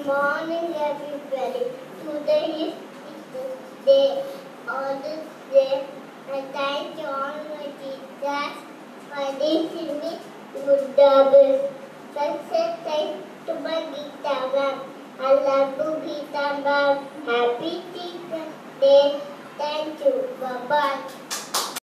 morning, everybody. Today is Teachers Day. On this day, I thank all my teachers for teaching me good habits. Such thanks to my Gita ma'am. I love you, Gita ma'am. Happy Teachers Day. Thank you. Bye-bye.